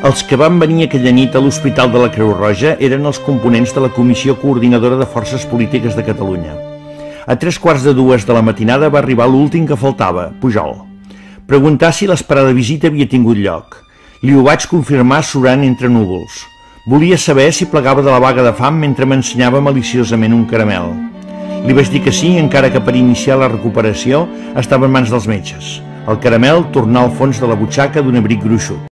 Els que van venir aquella nit a l'Hospital de la Creu Roja eren els components de la Comissió Coordinadora de Forces Polítiques de Catalunya. A 3:15 de la matinada va arribar l'últim que faltava, Pujol. Preguntar si l'esperada visita havia tingut lloc. Li ho vaig confirmar surant entre núvols. Volia saber si plegava de la vaga de fam mentre m'ensenyava maliciosament un caramel. Li vaig dir que sí, encara que per iniciar la recuperació estava en mans dels metges. El caramel tornà al fons de la butxaca d'un abric gruixut.